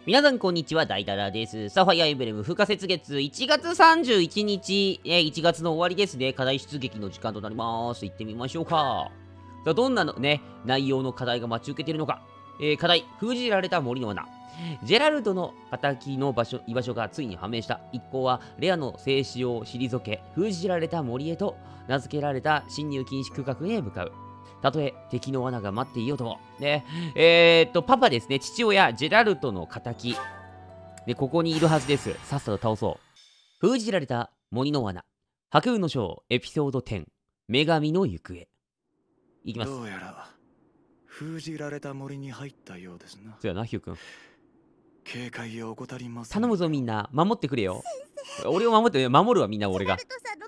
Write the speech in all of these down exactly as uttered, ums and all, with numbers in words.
皆さんこんにちは、ダイダラです。サファイアエンブレム不可説月いちがつさんじゅういちにち、えー、いちがつの終わりですね。課題出撃の時間となります。行ってみましょうか。さあ、どんなのね、内容の課題が待ち受けているのか。えー、課題、封じられた森の罠。ジェラルドの仇の場所、居場所がついに判明した。一行はレアの静止を退け、封じられた森へと名付けられた侵入禁止区画へ向かう。たとえ敵の罠が待っていようとも。ね、えー、っと、パパですね、父親、ジェラルトの仇。で、ここにいるはずです。さっさと倒そう。封じられた森の罠。白雲の章、エピソードじゅう。女神の行方。いきます。 どうやら、封じられた森に入ったようですな。 そうやな、ヒュー君。 警戒を怠ります。 頼むぞ、みんな。守ってくれよ。俺を守って、守るわ、みんな、俺が。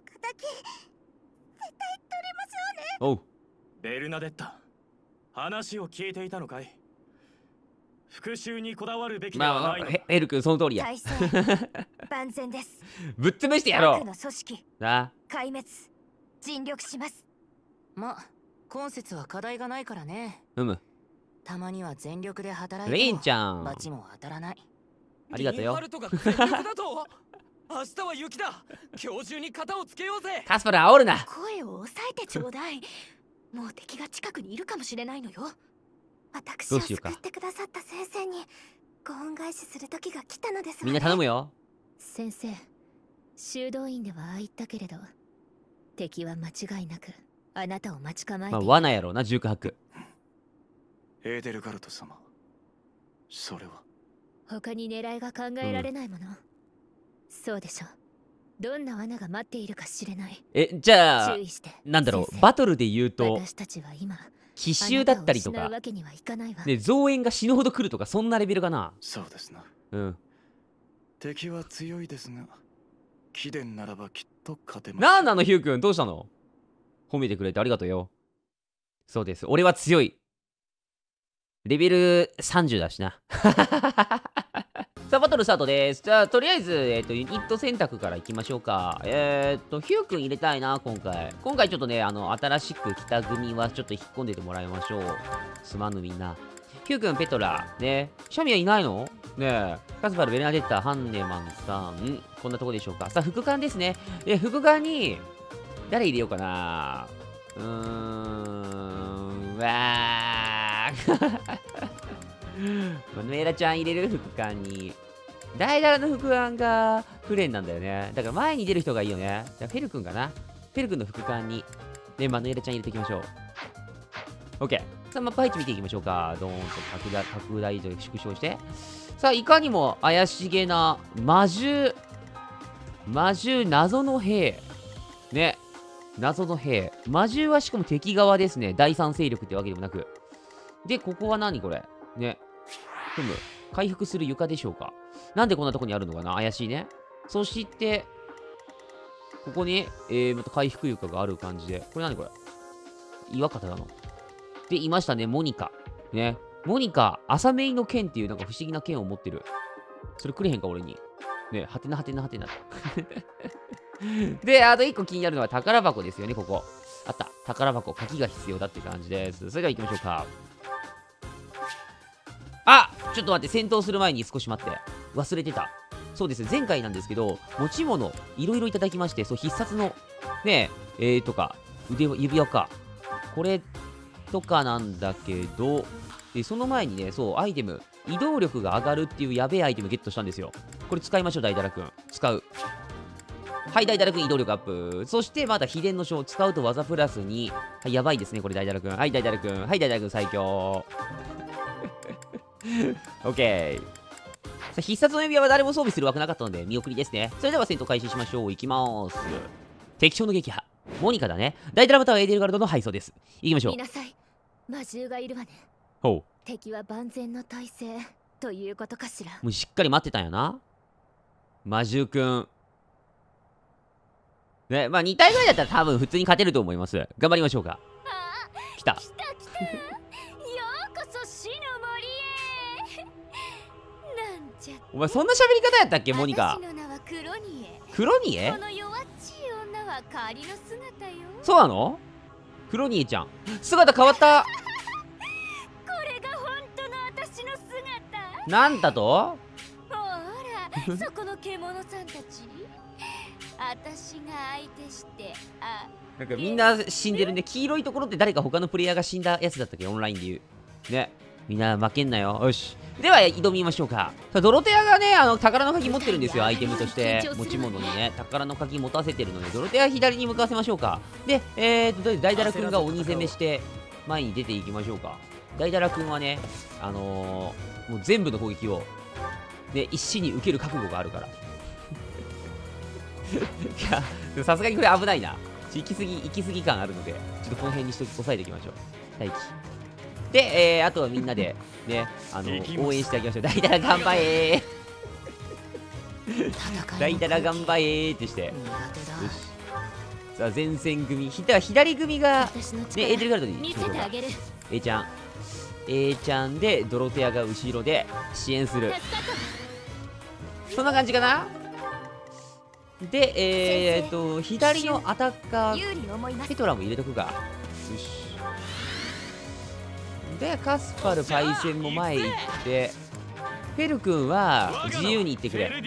おう。 ベルナデッタ、話を聞いていたのかい？復讐にこだわるべきではないの。 まあ、ヘル君、その通りや。 体制万全です。 ぶっ潰してやろう。 悪の組織な壊滅尽力します。 ま、今節は課題がないからね。 うむ。 たまには全力で働いてレインちゃん。 バチも当たらない。 ありがとうよ。 ハルトが全力だと明日は雪だ。今日中に型をつけようぜ。 カスパル煽るな。 声を抑えてちょうだい。もう敵が近くにいるかもしれないのよ。私を救ってくださった先生にご恩返しする時が来たのですわね。 みんな頼むよ。 先生、修道院ではああ言ったけれど、敵は間違いなくあなたを待ち構えている。 まあ罠やろうな、重火白。 エーデルガルト様、それは他に狙いが考えられないもの、うん、そうでしょう。どんな罠が待っているか知れない。 え、じゃあ注意してなんだろう、バトルで言うと私たちは今奇襲だったりとかで増援が死ぬほど来るとか、そんなレベルかな。 そうですな。 うん。 敵は強いですが、貴殿ならばきっと勝てます。 なんなのヒュー君、どうしたの？褒めてくれてありがとうよ。そうです、俺は強い。レベルさんじゅうだしな。さあ、バトルスタートです。じゃあ、とりあえず、えっと、ユニット選択からいきましょうか。えー、っと、ヒュー君入れたいな、今回。今回ちょっとね、あの、新しく来た組はちょっと引っ込んでてもらいましょう。すまぬみんな。ヒュー君、ペトラ。ね。シャミはいないのねえ。カスパル、ベルナデッタ、ハンネマンさん。こんなとこでしょうか。さあ、副官ですね。で、副官に、誰入れようかな。うーん、わー。マヌエラちゃん入れる？副官に。ダイダラの副官がフレンなんだよね。だから前に出る人がいいよね。じゃあフェル君かな。フェル君の副官に、ね、マヌエラちゃん入れていきましょう。OK。さあ、マップ配置見ていきましょうか。ドーンと拡大、拡大と縮小して。さあ、いかにも怪しげな魔獣、魔獣謎の兵。ね。謎の兵。魔獣はしかも敵側ですね。第三勢力ってわけでもなく。で、ここは何これね。ふむ。回復する床でしょうか。なんでこんなとこにあるのかな、怪しいね。そして、ここに、えー、また回復床がある感じで。これ何これ岩方なの。で、いましたね、モニカ。ね。モニカ、朝メイの剣っていうなんか不思議な剣を持ってる。それくれへんか、俺に。ね、はてなはてなはてな。で、あと一個気になるのは宝箱ですよね、ここ。あった。宝箱、鍵が必要だって感じです。それでは行きましょうか。あ、ちょっと待って、戦闘する前に少し待って。忘れてた。そうです、前回なんですけど、持ち物、いろいろいただきまして、そう、必殺の、ねえ、えーとか、腕、指輪か。これとかなんだけど、で、その前にね、そう、アイテム、移動力が上がるっていうやべえアイテムゲットしたんですよ。これ使いましょう、ダイダラくん。使う。はい、ダイダラくん移動力アップ。そして、まだ秘伝の書を使うと技プラスに。はい、やばいですね、これ、ダイダラくん。はい、ダイダラくん。はい、ダイダラくん最強。オッケー。さあ、必殺の指輪は誰も装備するわけなかったので、見送りですね。それでは戦闘開始しましょう。いきまーす。敵将の撃破。モニカだね。ダイダラまたはエーデルガルドの配送です。いきましょう。 見なさい。魔獣がいるわね。 ほう。 敵は万全の体制ということかしら。 もうしっかり待ってたんやな。魔獣くん。ね、まあに体ぐらいだったら多分普通に勝てると思います。頑張りましょうか。来た。 来た来た。ようこそ死の森へ。なんじゃ。 お前そんな喋り方やったっけ、モニカ。 私の名はクロニエ。 クロニエ？ この弱っちい女は仮の姿よ。 そうなの？クロニエちゃん。姿変わった。 これが本当の私の姿。 なんだと？ そこの獣さんたち、私が相手して、あ、 なんかみんな死んでるんで、黄色いところって誰か他のプレイヤーが死んだやつだったっけ、オンラインで言う。ね。みんな負けんなよ。よし。では挑みましょうか。さあドロテアがね、あの宝の鍵持ってるんですよ、アイテムとして。持ち物にね、宝の鍵持たせてるので、ドロテア左に向かわせましょうか。で、えーと、とりあえずダイダラ君が鬼攻めして、前に出ていきましょうか。ダイダラ君はね、あのー、もう全部の攻撃を、ね、一死に受ける覚悟があるから。いや、さすがにこれ危ないな。行き過ぎ、行き過ぎ感あるので、ちょっとこの辺にしとき、押さえておきましょう。待機。で、えー、あとはみんなで、ね、あの、応援してあげましょう。ダイダラ頑張れーダイダラ頑張れーってして。よし。さあ、前線組。ひた左組が、ね、エーデルガルドに見せてあげる。 A ちゃん。A ちゃんで、ドロテアが後ろで支援する。そんな感じかな。で、えーっと、左のアタッカー、ペトラも入れとくか。よし。で、カスパルパイセンも前行って、フェル君は自由に行ってくれ。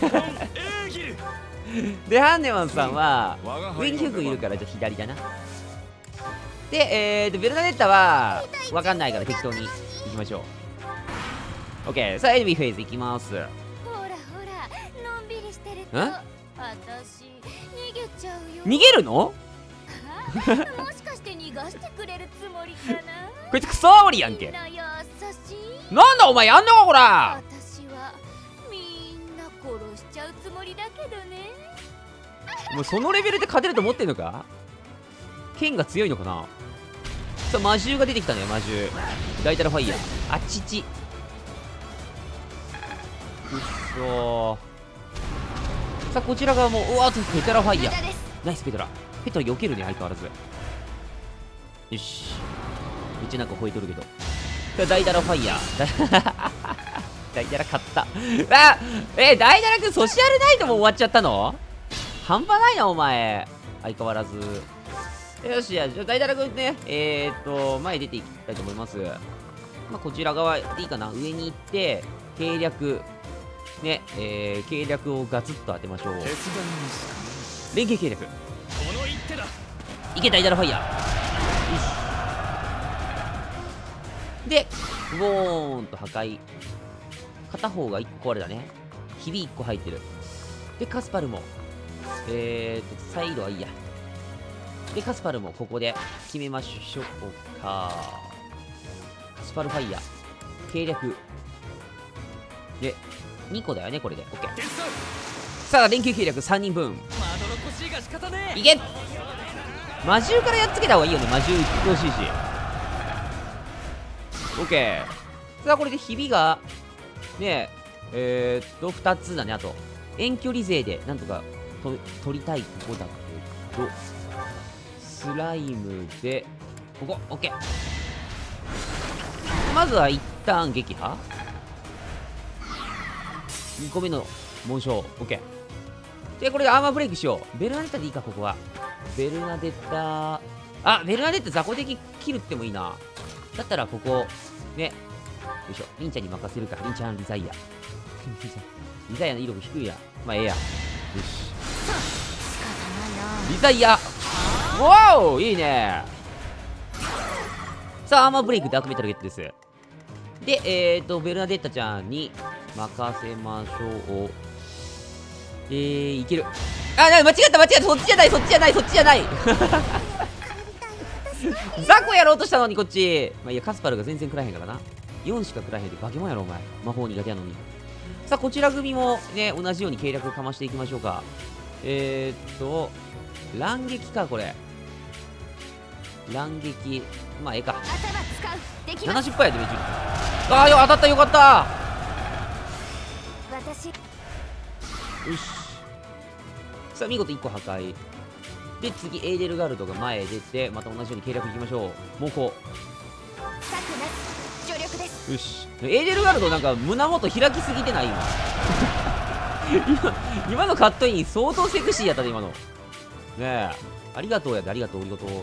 で、ハンネマンさんは、上にヒュー君いるから、じゃあ左だな。で、えーと、ベルナデッタは、わかんないから適当に行きましょう。OK。さあ、エネミーフェイズ行きます。 ほらほら、のんびりしてると。 ん？ 私、逃げちゃうよ。 逃げるの？ もしかして逃がしてくれるつもりかな。 こいつクソ煽りやんけ。なんだお前やんのかこら。 私はみんな殺しちゃうつもりだけどね。 もうそのレベルで勝てると思ってんのか。剣が強いのかな。さあ魔獣が出てきたね。魔獣ダイタルファイヤーあっちちくっそー。さあこちら側もうわーっとペトラファイヤーナイスペトラ。ペトラ避けるね相変わらず。よしめっちゃなんか吠えとるけど。ダイダラファイヤーダイダラ勝った。あえダイダラ君ソシアルナイトも終わっちゃったの。半端ないなお前相変わらず。よしじゃあダイダラ君ねえー、っと前出ていきたいと思います。まあこちら側でいいかな。上に行って計略ねえー、計略をガツッと当てましょう。連携計略いけダイダラファイヤー。よしで、ボーンと破壊。片方がいっこあれだね。ひびいっこ入ってる。で、カスパルも。えーと、サイドはいいや。で、カスパルもここで決めましょうか。カスパルファイヤー。計略。で、にこだよね、これで。オッケー。さあ、連携計略さんにんぶん。いけ魔獣からやっつけた方がいいよね。魔獣欲しいし。オッケー。さあこれでひびがねええー、っとふたつだね。あと遠距離勢でなんとかと取りたいとこだけどスライムでここオッケー。まずは一旦撃破にこめの紋章オッケー。でこれでアーマーブレイクしよう。ベルナデッタでいいか。ここはベルナデッタあベルナデッタ雑魚的切るってもいいな。だったらここねよいしょリンちゃんに任せるか。リンちゃんリザイアリザイアの威力低いや。まあええや。よしリザイアわおいいね。さあアーマーブレイクダークメタルゲットです。でえーとベルナデッタちゃんに任せましょう。えーいける。あな間違った間違ったそっちじゃないそっちじゃないそっちじゃないザコやろうとしたのにこっち。まあいやカスパルが全然食らへんからな。よんしか食らへんで化け物やろお前。魔法苦手やのに。さあこちら組もね同じように計略かましていきましょうか。えー、っと乱撃かこれ。乱撃まあええか。ななじゅっパーセント やでめちゃああよ当たったよかった。 私よしさあ見事いっこ破壊で次エーデルガルドが前へ出てまた同じように計略いきましょう。猛攻よし。エーデルガルドなんか胸元開きすぎてない今今今のカットイン相当セクシーやったね今のねえ。ありがとうやでありがとうありがとう。よ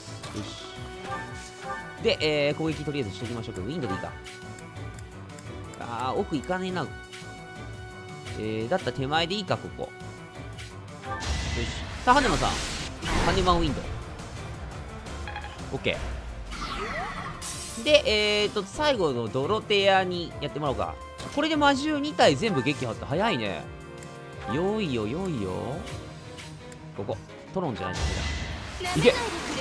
しで、えー、攻撃とりあえずしておきましょうけどウィンドでいいか。あー奥行かねえな。 えー、だったら手前でいいか、ここ。よし。さあ、ハネマンさん。ハネマンウィンドウ。オッケー。で、えーと、最後のドロテアにやってもらおうか。これで魔獣に体全部撃破って早いね。よいよ、よいよ。ここ。トロンじゃないんだけど。いけ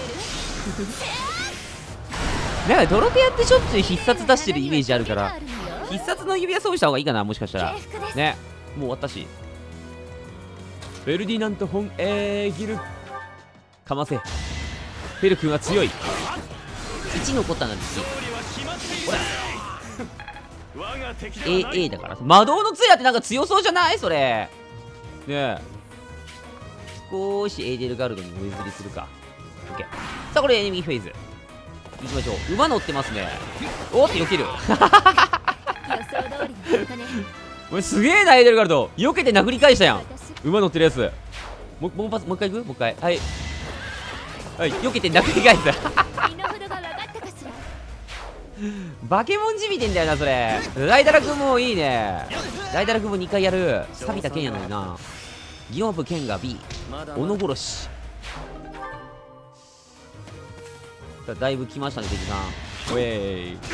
なんかドロテアってしょっちゅう必殺出してるイメージあるから、必殺の指輪装備した方がいいかな、もしかしたら。ね。もう終わったし。フェルディナント・フォン・エーギル。かませ。フェル君は強い。いち残ったんだですよ。ほら。エーエー だから。魔導の杖ってなんか強そうじゃないそれ。ねえ。少しエーデルガルドにお譲りするか。オッケー。さあ、これエネミーフェイズ。行きましょう。馬乗ってますね。おーって避ける。これすげえな、エーデルガルド。避けて殴り返したやん。馬乗ってるやつ。もう、もうパス、もう一回行くもう一回。はい。はい、避けて殴り返す。バケモンじみてんだよな、それ。ライダラ君もいいね。ライダラ君もにかいやる。錆びた剣やのにな。ギオブ剣が B。斧殺し。だいぶ来ましたね、敵さん。ウェイ。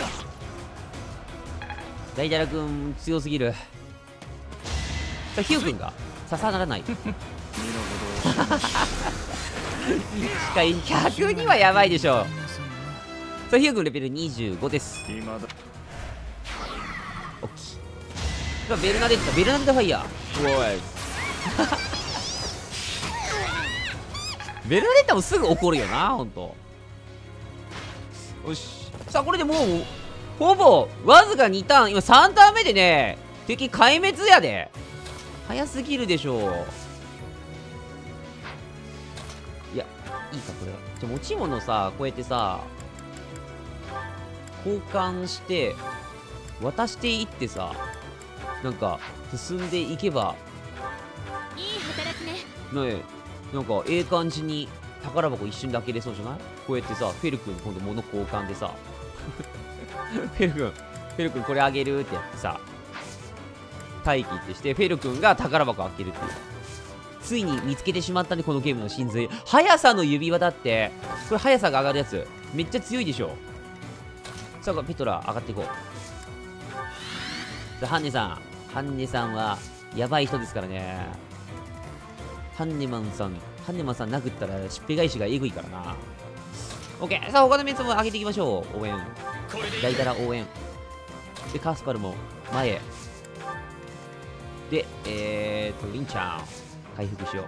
ライダラ君強すぎる。さあ、ヒュー君が刺さらない。しかいひゃくにはやばいでしょ。さあ、ヒュー君レベルにじゅうごです。オッケー。さあ、ベルナデッタ、ベルナデッタファイヤー。おい。ベルナデッタもすぐ怒るよな、ほんと。よし。さあ、これでもう、ほぼ、わずかにターン、今さんターン目でね、敵壊滅やで。早すぎるでしょう。いや、いいか、これは。じゃ、持ち物さ、こうやってさ、交換して、渡していってさ、なんか、進んでいけば、 いい働きね。 ねえ、なんか、ええ感じに、宝箱一瞬で開けれそうじゃない？こうやってさ、フェル君今度物交換でさフェル君フェル君これあげるってやってさ、待機ってしてフェル君が宝箱開けるっていう。ついに見つけてしまったね、このゲームの真髄。速さの指輪だって。これ速さが上がるやつめっちゃ強いでしょ。さあ、ペトラ上がっていこう。さあ、ハンネさんハンネさんはやばい人ですからね。ハンネマンさんハンネマンさん殴ったらしっぺ返しがえぐいからな。オッケー。さあ、他のメンツも上げていきましょう。応援。ダイダラ応援。で、カスパルも前へ。で、えーと、リンちゃん。回復しよ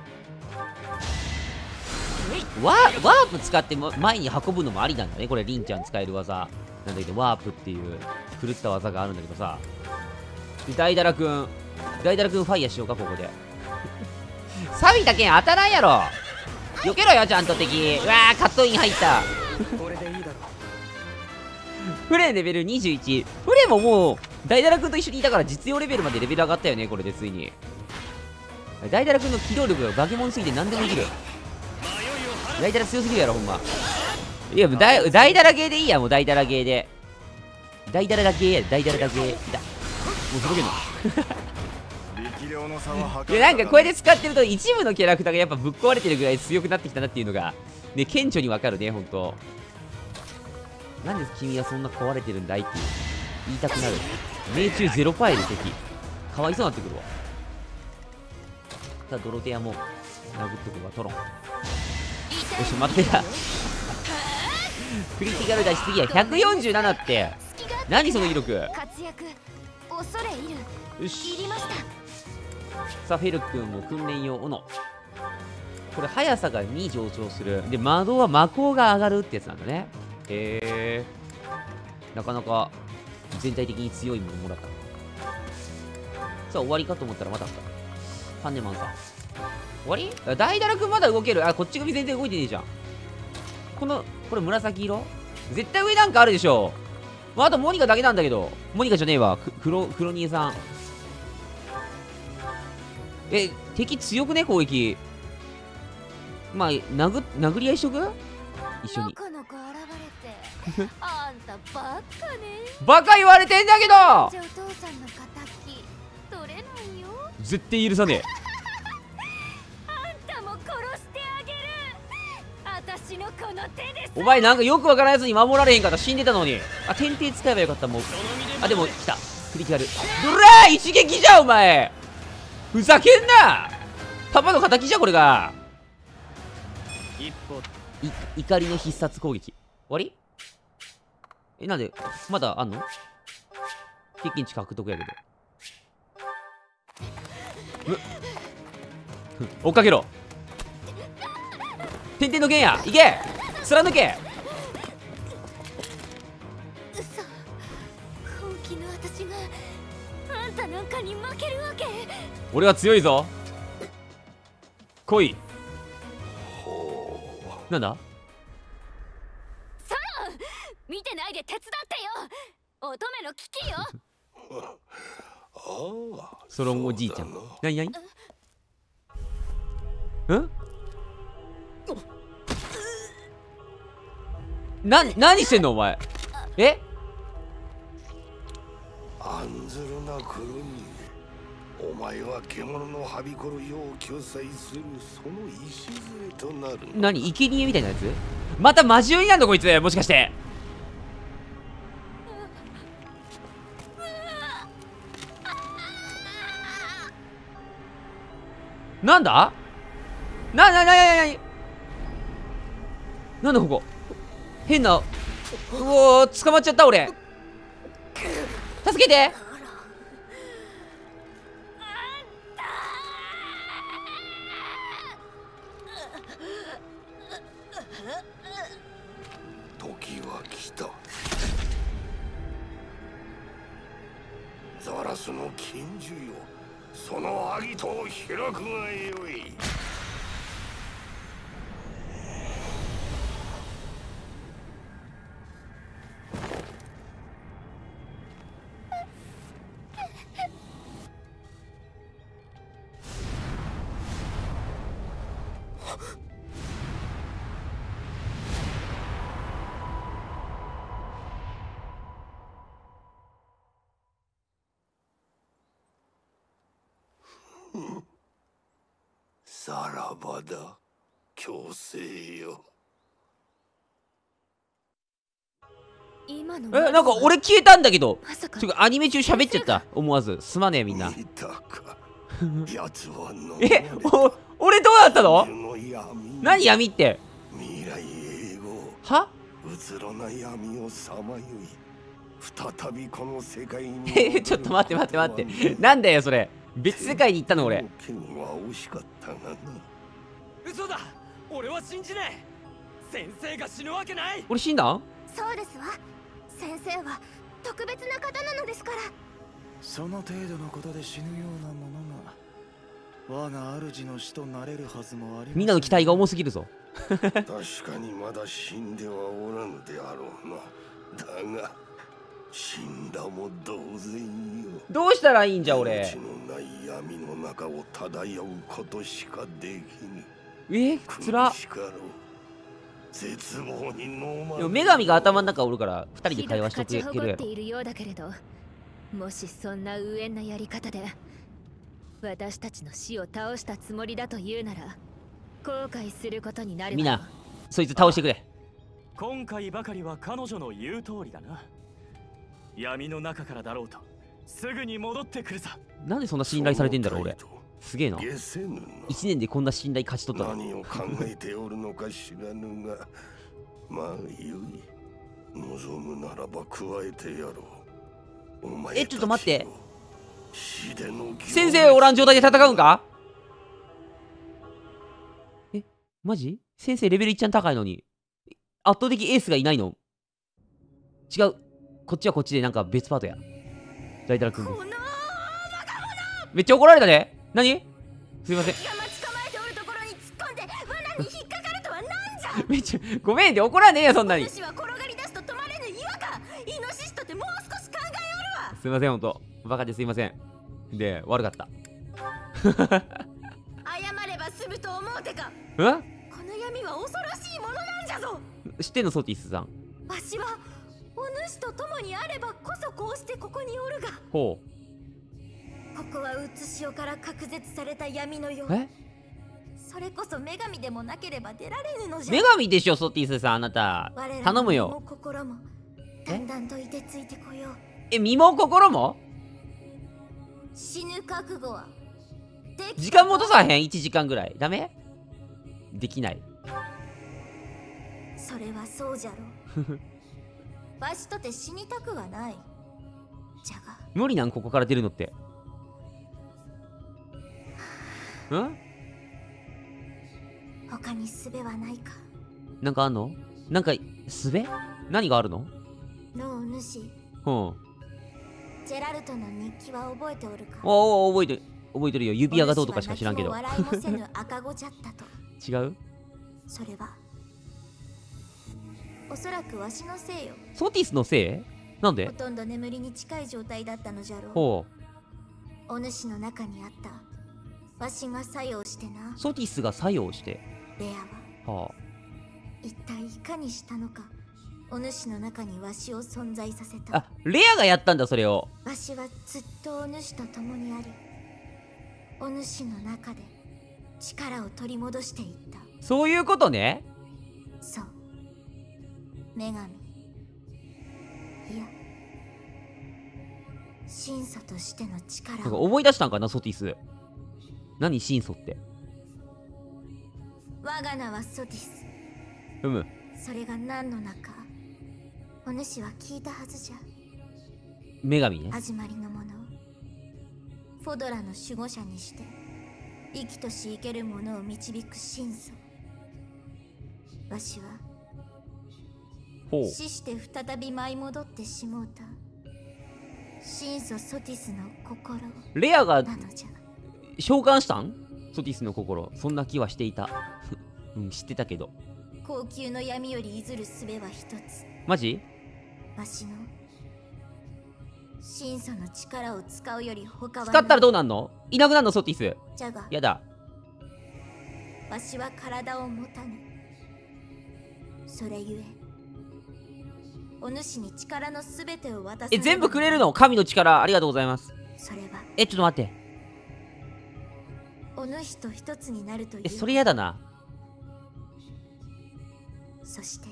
う。ワー、ワープ使って前に運ぶのもありなんだね。これ、リンちゃん使える技。なんだけど、ワープっていう狂った技があるんだけどさ。で、ダイダラくん。ダイダラくんファイヤーしようか、ここで。錆びた剣当たらんやろ。避けろよ、ちゃんと敵。うわー、カットイン入った。 これでいいだろう。 フレンレベルにじゅういち。フレンももうダイダラ君と一緒にいたから実用レベルまでレベル上がったよね。これでついにダイダラ君の機動力がバケモンすぎて何でもできる。ダイダラ強すぎるやろほんま。いやもうダイダイダラゲーでいいや。もうダイダラゲーでダイダラゲーやで。ダイダラゲーだ。もう届けんのいや、なんかこれで使ってると一部のキャラクターがやっぱぶっ壊れてるぐらい強くなってきたなっていうのがね、顕著にわかるね。ほんとなんで君はそんな壊れてるんだいっていう言いたくなる。命中ゼロパーいる敵。かわいそうになってくるわ。さあ、ドロテアも殴ってくるわ。トロン。よし、待ってたクリティカル出しすぎや。ひゃくよんじゅうななって何その威力。 活躍恐れ入る。 よし。 いりました。 さあ、フェル君も訓練用斧。これ速さがに上昇する。で、魔導は魔効が上がるってやつなんだね。へえ。なかなか全体的に強いものもらった。さあ、終わりかと思ったらまたあった。ハンネマンさん終わり。ダイダラ君まだ動ける。あ、こっち組全然動いてねえじゃん。このこれ紫色絶対上なんかあるでしょ。まあ、あとモニカだけなんだけど。モニカじゃねえわ。クロクロニエさん。え、敵強くね攻撃。まあ、殴殴り合いしとく一緒に。 のこ現れてあんたバカね。 バカ言われてんだけど。 じゃあお父さんの敵取れないよ。 絶対許さねえ。 あんたも殺してあげる。私のこの手で。 お前なんかよくわからんやつに守られへんかった。死んでたのに。あ、天帝使えばよかった。もうあ、でも来た。クリティカルドラー一撃じゃんお前。ふざけんな。パパの敵じゃんこれが。 一歩い怒りの必殺攻撃。終わり？え、なんでまだあんの？経験値獲得やけど。む追っかけろ。天帝の剣や。いけ貫け。 嘘。本気の私があんたなんかに負けるわけ。 俺は強いぞ。来い。なんだ？ サラン、見てないで手伝ってよ。乙女の危機よ。 ソロンおじいちゃん。なになに？ん？な、何してんのお前。え？ 案ずるなクルミ。お前は獣のはびこる世を救済するその礎となる。 何？生贄みたいなやつ？また魔獣になるのこいつ。もしかしてなんだ？な、な、な、な、な、な、なんだここ変な。うおー、捕まっちゃった俺。助けて。 時は来た。ザラスの禁獣よ、そのアギトを開くがよい。さらばだ、強制よ。 今のえ、なんか俺消えたんだけど。 まさかちょっとアニメ中喋っちゃった。思わずすまねえみんな。 見たか。奴は飲え、お、俺どうだったの？ の闇。 何闇って？ 未来永劫。 は？ うつろな闇をさまよい、再びこの世界に。 え、ちょっと待って待って待って。なんだよそれ。別世界に行ったの俺。 剣は惜しかったがな。 嘘だ。俺は信じねえ。先生が死ぬわけない。 俺死んだん？ そうですわ。先生は特別な方なのですから。 その程度のことで死ぬようなものが我が主の死となれるはずもありません。 みんなの期待が重すぎるぞ。 確かにまだ死んではおらぬであろうな。だが死んだも同然よ。 どうしたらいいんじゃ俺。 命のない闇の中を漂うことしかできぬ。 え、つら。 苦しかろう。絶望に飲まれでも女神が頭の中おるから二人で会話しとけひどく勝ち誇るやろ。 っているようだけれど、もしそんな無縁なやり方で私たちの死を倒したつもりだというなら後悔することになるわ。 みんなそいつ倒してくれ。 今回ばかりは彼女の言う通りだな。闇の中からだろうとすぐに戻ってくるさ。 なんでそんな信頼されてんだろう俺。すげえな。 下せぬな。 一年でこんな信頼勝ち取ったの。 何を考えておるのか知らぬが、まあよい。望むならば加えてやろう。お前え、ちょっと待って。 死での先生おらん状態で戦うんか？え、マジ？先生レベルいっちゃん高いのに圧倒的エースがいないの？違う。こっちはこっちでなんか別パートや。大太郎君です。めっちゃ怒られたで。何？すいません。 敵が待ち構えておるところに突っ込んで罠に引っかかるとはなんじゃ。 めっちゃごめんで怒らねえよそんなに。 主は転がり出すと止まれぬ岩か。イノシシとてもう少し考えおるわ。 すいませんほんと。バカですいません。で悪かった。 謝れば済むと思うてか。 え？ この闇は恐ろしいものなんじゃぞ。 知ってんのソティスさん。 わしはお主と共にあればこそこうしてここにおるが、 ほここはうつしおから隔絶された闇のよ。 えそれこそ女神でもなければ出られぬのじゃ。 女神でしょソティスさん、あなた。頼むよ。 我らの身も心もだんだんといてついてこよう。 え、身も心も死ぬ覚悟はできたか。 時間戻さへん ?いち 時間ぐらい。ダメできない。 それはそうじゃろわしとて死にたくはない。じゃが無理なんここから出るのって。ん他に術はないか。 なんかあんのなんか、すべ何があるののう主、 うん。 ジェラルトの日記は覚えておるか。 おお、覚えてる。覚えてるよ。指輪がどうとかしか知らんけど。 お主は泣きも笑いもせぬ赤子じゃったと。 違うそれはおそらくわしのせいよ。 ソティスのせいなんでほとんど眠りに近い状態だったのじゃろう。 ほお主の中にあったわしが作用してな。 う。ソティスが作用して。 レアははあ。 一体いかにしたのか。お主の中にわしを存在させた。 あ、レアがやったんだ、それを。 わしはずっとお主と共にあり、お主の中で力を取り戻していった。 そういうことね。 そう、女神、いや神祖としての力なんかを。 思い出したんかな、ソティス。何、神祖って。 我が名はソティス。 うむ。 それが何の名かお主は聞いたはずじゃ。 女神ね。 始まりのもの、フォドラの守護者にして生きとし生ける者を導く神祖。わしはほう。 死して再び舞い戻ってしもうた神祖ソティスの心レアがなのじゃ。 召喚したんソティスの心。そんな気はしていた。うん、知ってたけど。 高級の闇より譲る術は一つ。 マジわしの神祖の力を使うより他はない。 使ったらどうなんのいなくなるのソティス。 じゃがやだ。 わしは体を持たぬ。それゆえお主に力のすべてを渡さえ、全部くれるの神の力。ありがとうございます。 それはえ、ちょっと待って。 お主と一つになるという。 え、それやだな。 そして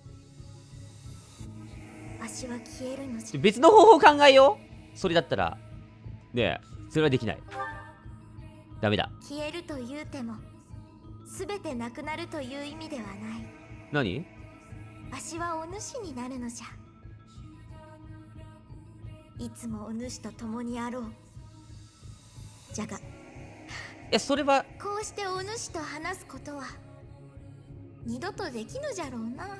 わしは消えるのじゃ。 別の方法考えよう。それだったら。ねえ、それはできない。ダメだ。 消えるというても全てなくなるという意味ではない。 何わしはお主になるのじゃ。いつもお主と共にあろう。じゃがえ、それは、 こうしてお主と話すことは二度とできぬじゃろうな。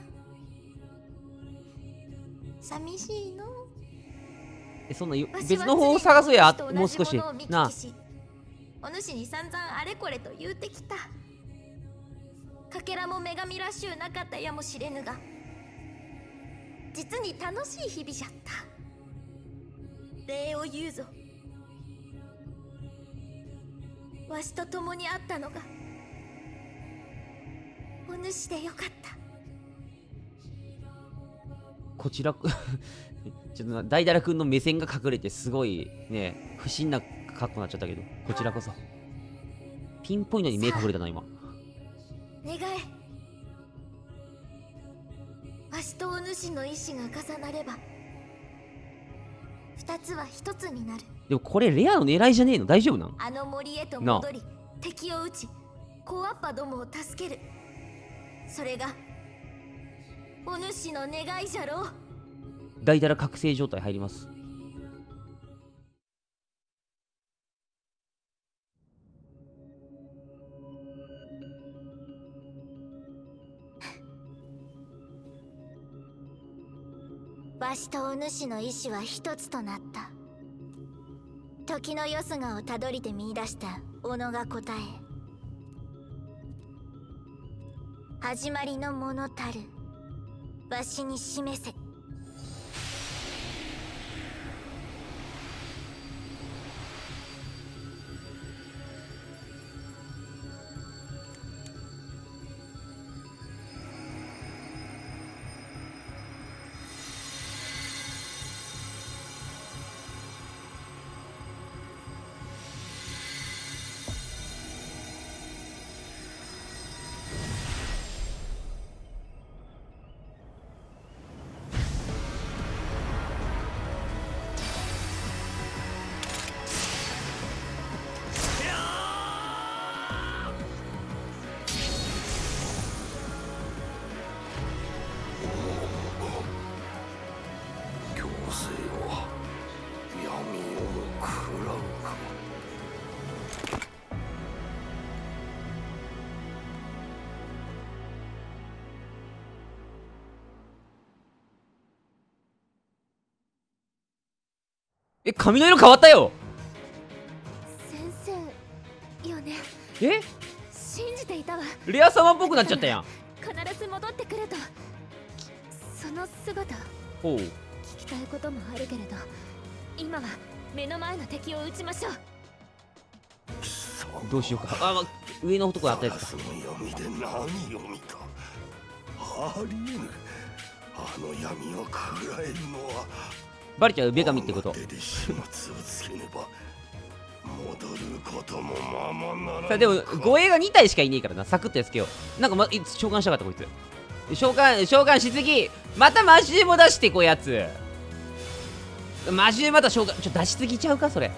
寂しいの。 え、そんなよわしは別の方法を探そうや。 常にもう少し同じものを見聞きなあ。 しお主に散々あれこれと言うてきた。かけらも女神らしゅうなかったやもしれぬが、実に楽しい日々じゃった。礼を言うぞ。わしと共にあったのがお主でよかった。 こちらちょっとな大だらくんの目線が隠れてすごいね不審な格好になっちゃったけど、こちらこそピンポイントに目隠れたな今。 願え。わしとお主の意志が重なれば二つは一つになる。 でもこれレアの狙いじゃねえの？大丈夫なん？ あの森へと戻り敵を撃ちコアッパどもを助ける。それがお主の願いじゃろう。 大だら覚醒状態入ります。 わしとお主の意志は一つとなった。時のよすがをたどりて見出した小野が答え、始まりのものたるわしに示せ。 え、髪の色変わったよ。 先生よね。 え、 信じていたわ。 レア様っぽくなっちゃったやん。 必ず戻ってくると。その姿ほう。 聞きたいこともあるけれど、今は目の前の敵を撃ちましょう。 どうしようか。あ、ま、上のとこあったやつか。 その闇で何を見た。ありえぬ。あの闇をくらえるのはバレちゃう女神ってこと。 手で始末をつけねば戻ることもままならん。 さあでも護衛がに体しかいねえからな。サクッとやっつけよう。なんか、ま、いつ召喚したかったこいつ。召喚召喚しすぎ。またマジでも出してこやつ。マジでまた召喚ちょ出しすぎちゃうかそれ。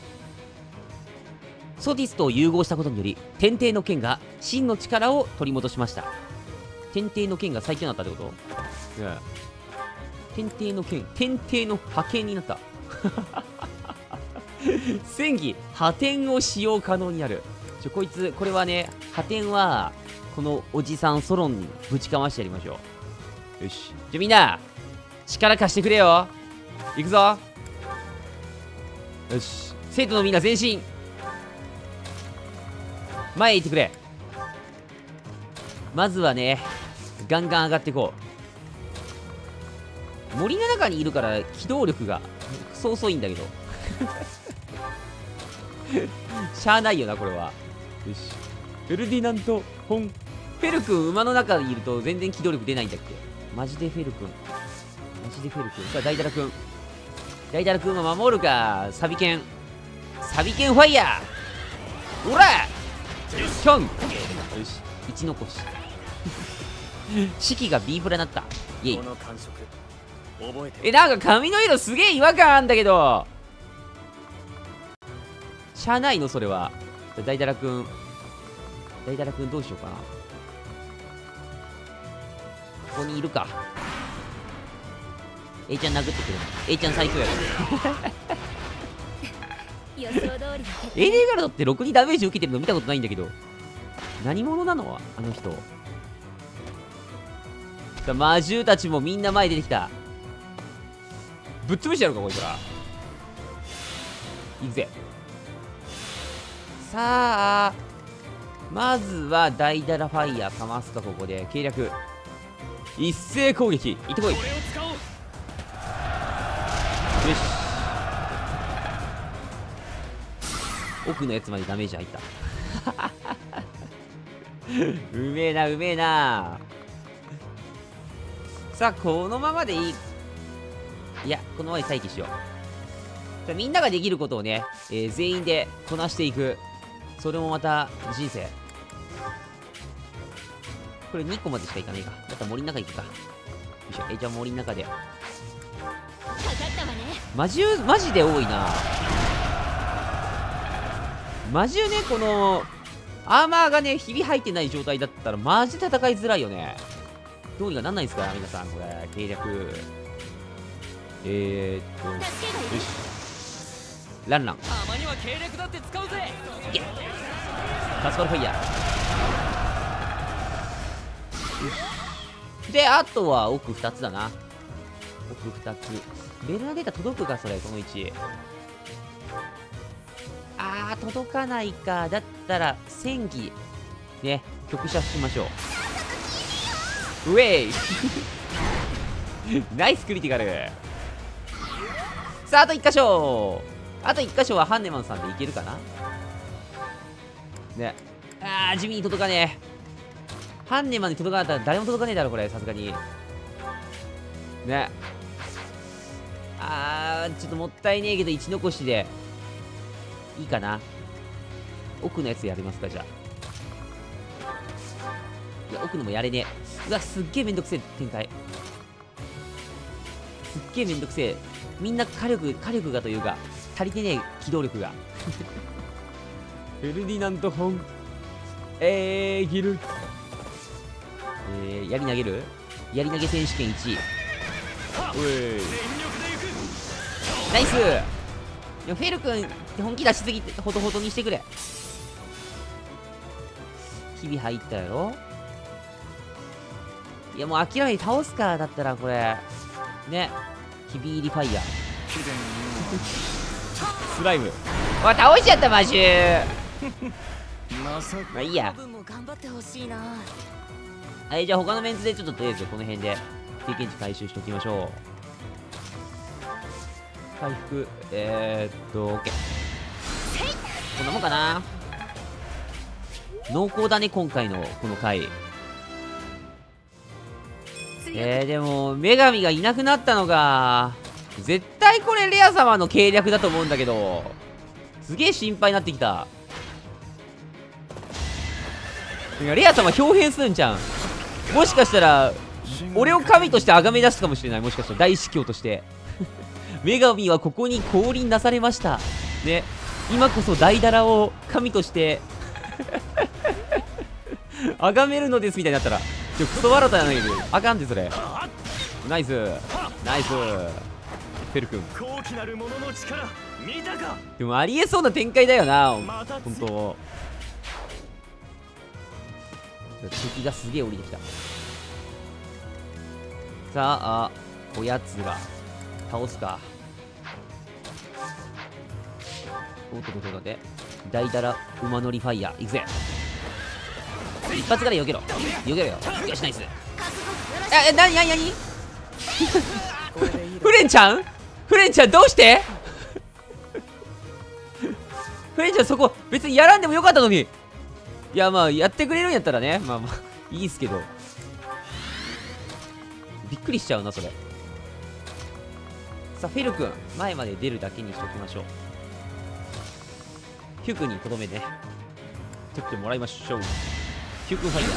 ソティスと融合したことにより天帝の剣が真の力を取り戻しました。天帝の剣が最強になったってこと？うん。天帝の剣、天帝の覇権になった。戦技破天を使用可能になる。ちょこいつこれはね、破天はこのおじさんソロンにぶちかましてやりましょう。よし、じゃあみんな力貸してくれよ。いくぞ。よし、生徒のみんな前進。前へ行ってくれ。まずはね、ガンガン上がっていこう。森の中にいるから機動力がそう遅いんだけど。しゃあないよなこれは。よし、フェルディナント・ホン・フェル君馬の中にいると全然機動力出ないんだっけ。マジでフェル君、マジでフェル君。さあダイダラ君、ダイダラ君は守るか。サビケン、サビケンファイヤー。おらキョン。よし、一残し。式が B プラになった。イエイ。 この感触覚えて。 え、なんか髪の色すげえ違和感あんだけど、しゃあないのそれは。ダイダラくん、ダイダラくんどうしようかな。ここにいるか。 A ちゃん殴ってくる。 A ちゃん最強やろ。 予想通りの結エレガルドってろくにダメージ受けてるの見たことないんだけど、何者なのあの人。さあ魔獣たちもみんな前出てきた。ぶっ潰してやるかこいつら。いくぜ。さあまずはダイダラファイヤーかますか。ここで計略一斉攻撃いってこい。よし、奥のやつまでダメージ入った。うめえなうめえな。さあこのままでいい。いやこのままで待機しよう。じゃあみんなができることをね、えー、全員でこなしていく。それもまた人生。これにこまでしかいかないか。だったら森の中行くか。よいしょ。えじゃあ森の中でかかったわね。 魔獣マジで多いな。魔獣ね、このアーマーがねひび入ってない状態だったらマジで戦いづらいよね。どうにかなんないんすか皆さん。これ計略えー、っとよしランランたまには計略だって使うぜ。 いけカスパルファイヤーで、あとは奥ふたつだな。奥ふたつ。ベルナデータ届くかそれ。この位置あー届かないか。だったら戦技ね局射しましょう。ウェイナイスクリティカル。さああといっ箇所。あといっ箇所はハンネマンさんでいけるかな。ね、あー地味に届かねえ。ハンネマンに届かなかったら誰も届かねえだろこれ。さすがにね。あーちょっともったいねえけどいち残しでいいかな。奥のやつやりますかじゃあ。いや奥のもやれねえ。うわすっげえめんどくせえ展開。すっげえめんどくせえ。みんな火力火力がというか足りてねえ機動力が。フェルディナント・ホン・えーギル、えー、やり投げるやり投げ選手権いちい。おいナイス。いやフェル君本気出しすぎてほどほどにしてくれ。日々入ったやろ。いやもう諦めて倒すか。だったらこれね、日々入りファイヤースライム。わ、倒しちゃったマシュー。 まさかまあいいや。 分も頑張ってほしいな。 はい、じゃあ他のメンツでちょっととりあえずこの辺で経験値回収しておきましょう。回復、えー、っと OK、 こんなもんかな。濃厚だね今回のこの回。えー、でも女神がいなくなったのが絶対これレア様の計略だと思うんだけど、すげえ心配になってきた。いやレア様表変するんじゃん。もしかしたら俺を神として崇め出すかもしれない。もしかしたら大司教として女神はここに降臨なされましたね。今こそ大ダラを神として崇めるのですみたいになったらちょクソ笑ったやないけどあかんでそれ。ナイスナイスフェル君。 高貴なる者の力見たか。 でもありえそうな展開だよな本当。敵がすげえ降りてきた。さあおやつが倒すか。おっとっとっとで大ダラ馬乗りファイヤーいくぜ。一発から避けろ避けろよ。よしナイス。えなになになにフレンちゃんフレンちゃんどうしてフレンちゃんそこ別にやらんでもよかったのに。いやまあやってくれるんやったらねまあまあいいっすけど、びっくりしちゃうなそれ。さあフェル君前まで出るだけにしておきましょう。ヒュー君にとどめね取ってもらいましょう。ヒュー君ファイヤ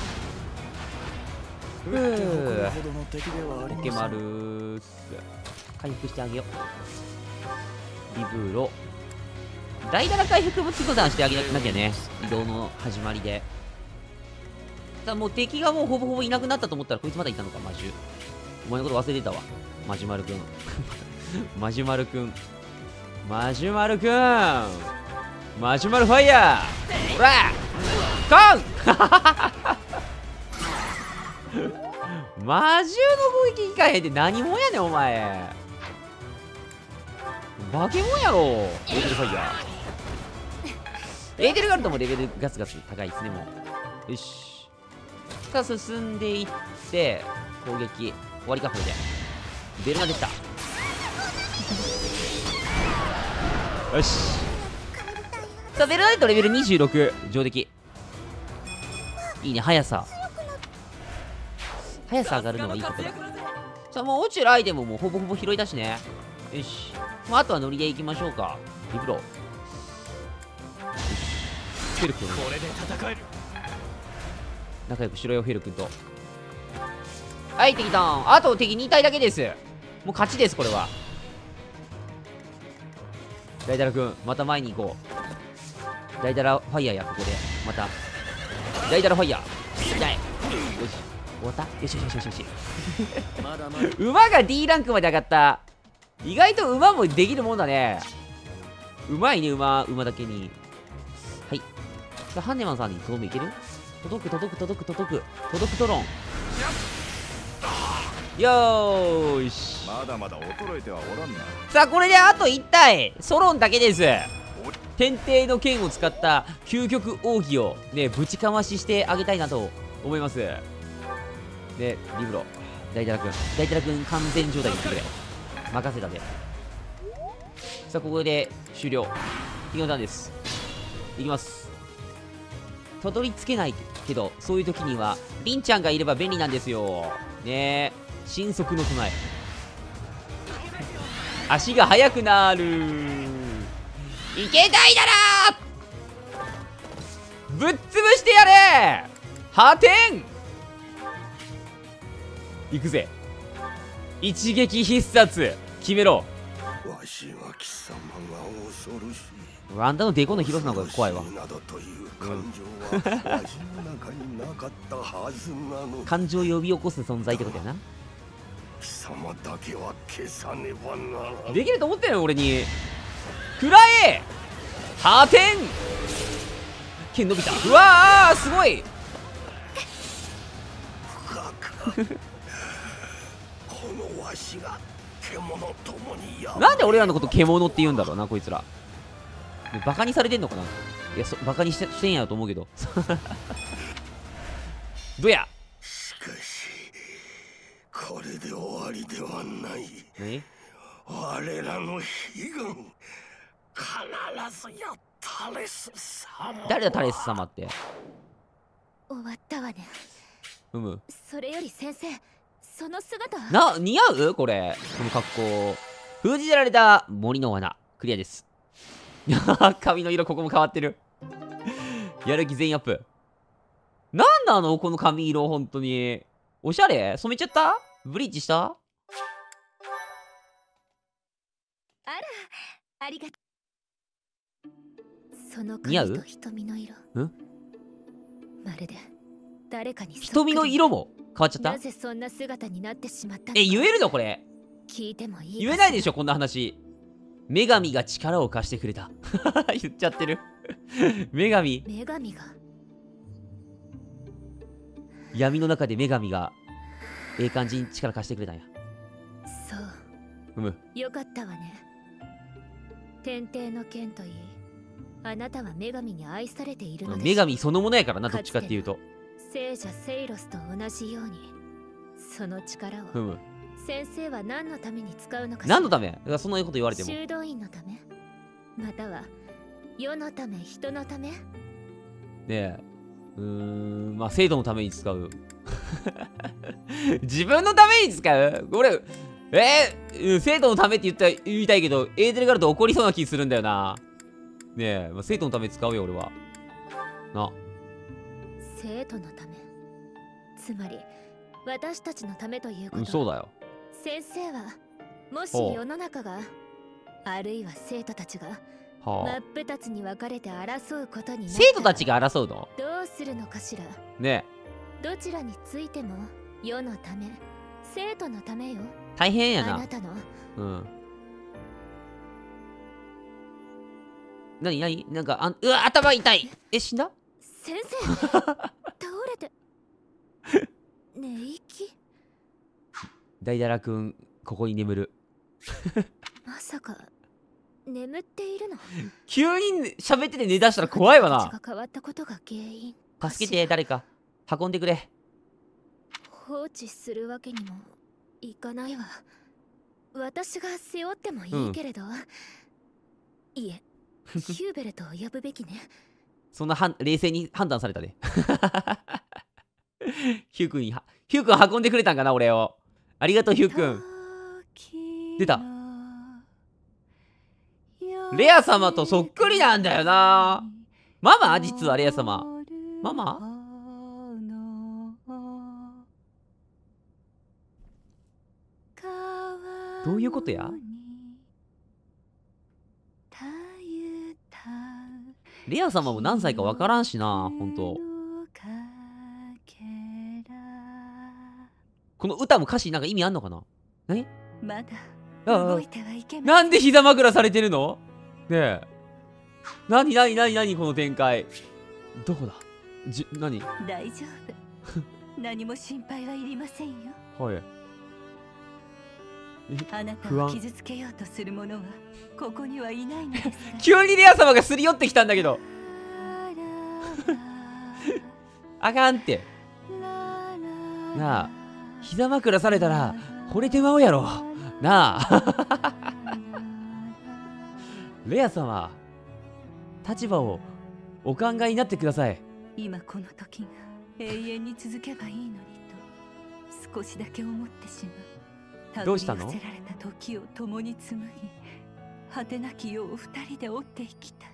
ー。ふぅほどの敵ではありオッケーません。 丸ーす。回復してあげよう。リブーロ大ダラ回復もつく段してあげなきゃね。移動の始まりで。さあもう敵がもうほぼほぼいなくなったと思ったらこいつまだいたのか。マジュお前のこと忘れてたわマジュマルくんマジュマルくんマジュマルくんマジュマルファイヤーほらコンマジュの攻撃いかへんで何もんやねんお前。化け物やろエーテルファイヤー。エーテルガルトもレベルガツガツ高いですねもう。よしさあ進んでいって攻撃終わりか。これでベルが出た。よしさあベルナデットレベルにじゅうろく上出来いいね。速さ速さ上がるのがいいことだ。さあもう落ちるアイテムもほぼほぼ拾いだしね。よし、まあ、あとはノリでいきましょうか。リブロよしフェル君これで戦える。 仲良くしろよフェル君と。はい敵ダウン。あと敵に体だけです。もう勝ちですこれは。大ダラ君また前に行こう。大ダラファイヤーやここでまた大ダラファイヤー痛い。よし終わった。よしよしよしよしまだまだ馬が D ランクまで上がった。意外と馬もできるもんだね。うまいね馬馬だけに。はいさあハンネマンさんにとどめいける。届く届く届く届く届くトロン。よーしまだまだ衰えてはおらんな。 さあこれであといち体ソロンだけです。天帝の剣を使った究極奥義をねぶちかまししてあげたいなと思います。でリブロ大太郎くん大太郎くん完全状態にしてくれ。任せたで。さあここで終了。敵のターンです。いきます。たどり着けないけどそういう時にはリンちゃんがいれば便利なんですよね。え神速の備え足が速くなる。いけたいだらぶっ潰してやれ破天いくぜ。一撃必殺決めろ。 わしは貴様が恐ろしい。 あんたのデコの広さの方が怖いわ。 などという感情はわしの中になかったはずなの。 感情を呼び起こす存在ってことやな。 貴様だけは消さねばならん。 できると思ったよ俺に。食らえ破天剣伸びた。うわーすごいこのわしが獣ともにやなんで俺らのこと獣って言うんだろうなこいつら。 バカにされてんのかな。いや、そバカにしてしてんやと思うけど。どうや。 しかしこれで終わりではない。 何？ 我らの悲願必ずやタレス様。 誰だタレス様って。 終わったわね。 うむ。 それより先生、その姿な、似合うこれ、この格好。封じられた森の罠。クリアです。髪の色ここも変わってる。やる気全員アップ。なんなのこの髪色、本当に。おしゃれ？染めちゃった？ブリーチした？ あら、ありがとう。その髪と瞳の色。 ん？ まるで誰かに瞳の色も変わっちゃった？ なぜそんな姿になってしまったの？ え、言えるのこれ？ 聞いてもいい？ 言えないでしょこんな話。女神が力を貸してくれた。言っちゃってる。女神。 女神が。 闇の中で女神がええ感じに力貸してくれたんや。 そう。 うむ。 よかったわね。天帝の剣といい、あなたは女神に愛されているので女神そのものやからな、どっちかっていうと。 聖者セイロスと同じように、その力をうむ。 先生は何のために使うのかしら。 何のため？だからそんなこと言われても。 修道院のため、または世のため、人のため。 ねえ、うーん、まあ生徒のために使う。自分のために使う？俺、えー、生徒のためって言った言いたいけど、エーテルガルト怒りそうな気するんだよな。ねえ、まあ、生徒のために使うよ俺は。な。 生徒のため、つまり私たちのためということ。 うん、そうだよ。 先生はもし世の中が、あるいは生徒たちがは真っ二つに分かれて争うことになったら、 生徒たちが争うの？ どうするのかしら。 ねえ、どちらについても世のため、生徒のためよ。 大変やな。 あなたのうん。なになになんかあん、うわ、頭痛い。え、死んだ？ 先生倒れて寝息。 ダイダラくん、ここに眠る。 まさか眠っているの？ 急に喋ってて寝だしたら怖いわな。 変わったことが原因。 助けて、誰か。運んでくれ。 放置するわけにもいかないわ。私が背負ってもいいけれど、うん、いえ、ヒューベルトを呼ぶべきね。 そんなは冷静に判断されたで。ヒュー君に、ヒュー君運んでくれたんかな、俺を。ありがとう、ヒュー君。出た。レア様とそっくりなんだよな。ママ実はレア様。ママどういうことや？レア様も何歳かわからんしな、ほんと。この歌も歌詞なんか意味あんのかな？何？ まだ動いてはいけません。 なんで膝枕されてるの？ねえ。なになになになにこの展開。どこだ？じ、なに？ 大丈夫。何も心配はいりませんよ。 はい。 あなたを傷つけようとする者はここにはいないのですから。 急にレア様がすり寄ってきたんだけど。あかんって。なあ、膝枕されたら惚れてまうやろ。なあ。レア様、立場をお考えになってください。 今この時が永遠に続けばいいのにと少しだけ思ってしまう。 どうしたの？ 手繰り寄せられた時を共に紡ぎ、果てなき世を二人で追っていきたい。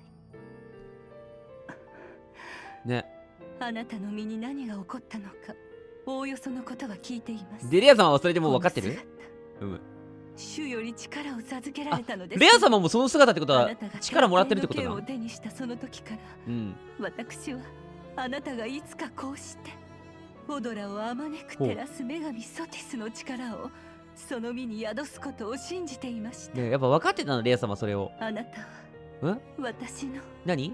ね。 あなたの身に何が起こったのか、おおよそのことは聞いています。 で、レア様はそれでもう分かってる？うん。 主より力を授けられたのです。 レア様もその姿ってことは力もらってるってことだ。 を手にしたその時から、 うん、 私はあなたがいつかこうしてオドラをあまねく照らす女神ソティスの力をその身に宿すことを信じていました。 ね、やっぱ分かってたのレア様それを。 あなたは私の何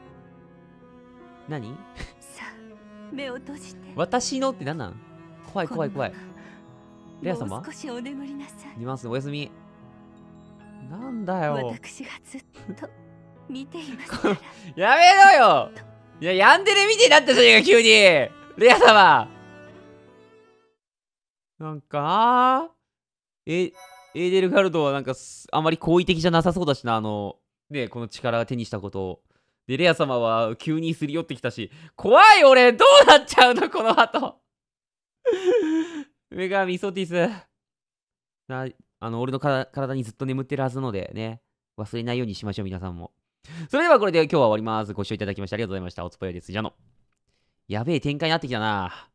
何さあ目を閉じて。 私のって何なん？怖い怖い怖い。レア様？ もう少しお眠りなさい。 いますおやすみ。なんだよ。 私がずっと見ていますから。 やめろよ。いや、ヤンデレみてえなってそれが急に。レア様。なんか、え、エーデルガルドはなんかあまり好意的じゃなさそうだしな、あの、ね、この力を手にしたことを。で、レア様は急にすり寄ってきたし、怖い俺、どうなっちゃうの、この後。女神ソティス。な、あの、俺のか体にずっと眠ってるはずなのでね、忘れないようにしましょう、皆さんも。それではこれで今日は終わります。ご視聴いただきましてありがとうございました。おつぽよです。じゃあの。やべえ展開になってきたな。